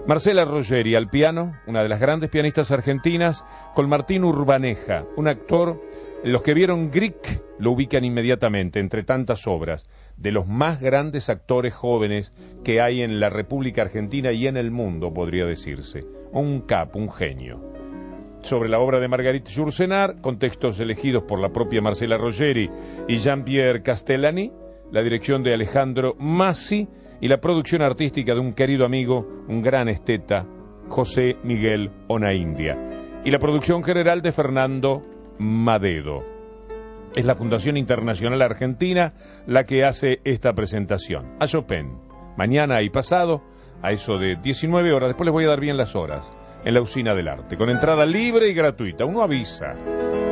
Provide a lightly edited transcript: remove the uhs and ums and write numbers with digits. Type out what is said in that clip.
Marcela Roggeri al piano, una de las grandes pianistas argentinas, con Martín Urbaneja, un actor. Los que vieron Grieg lo ubican inmediatamente entre tantas obras, de los más grandes actores jóvenes que hay en la República Argentina y en el mundo, podría decirse. Un capo, un genio. Sobre la obra de Marguerite Yourcenar, con textos elegidos por la propia Marcela Roggeri y Jean-Pierre Castellani, la dirección de Alejandro Massi y la producción artística de un querido amigo, un gran esteta, José Miguel Onaindia, y la producción general de Fernando Madedo. Es la Fundación Internacional Argentina la que hace esta presentación a Chopin, mañana y pasado, a eso de 19 horas, después les voy a dar bien las horas, en la Usina del Arte, con entrada libre y gratuita. Uno avisa.